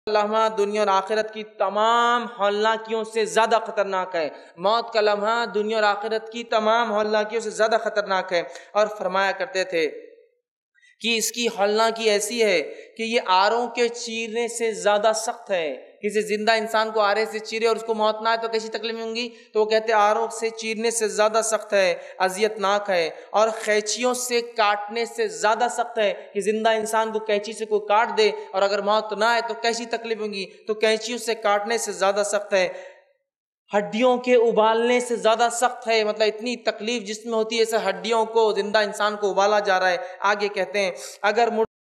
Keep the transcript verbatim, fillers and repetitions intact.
लम्हा दुनिया और आखिरत की तमाम हौलनाकियों से ज़्यादा ख़तरनाक है। मौत का लम्हा दुनिया और आखिरत की तमाम हौलनाकियों से ज़्यादा ख़तरनाक है। और फरमाया करते थे कि इसकी हौलनाकी ऐसी है कि ये आरों के चीरने से ज़्यादा सख्त है। किसी जिंदा इंसान को आरे से चीरे और उसको मौत ना आए तो कैसी तकलीफ होंगी, तो वो कहते हैं आरों से चीरने से ज़्यादा सख्त है, अजियतनाक है। और कैंचियों से काटने से ज़्यादा सख्त है कि जिंदा इंसान को कैंची से कोई काट दे और अगर मौत ना आए तो कैसी तकलीफ होंगी, तो कैंचियों से काटने से ज़्यादा सख्त है। हड्डियों के उबालने से ज़्यादा सख्त है, मतलब इतनी तकलीफ जिसमें होती है, ऐसे हड्डियों को जिंदा इंसान को उबाला जा रहा है। आगे कहते हैं अगर